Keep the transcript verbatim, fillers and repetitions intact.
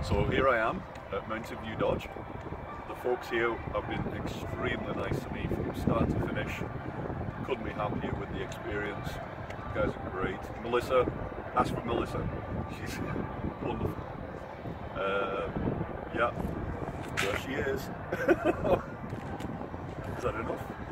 So here I am at Mountain View Dodge. The folks here have been extremely nice to me from start to finish. Couldn't be happier with the experience. You guys are great. Melissa, ask for Melissa. She's wonderful. Um, yeah, there she is. Is that enough?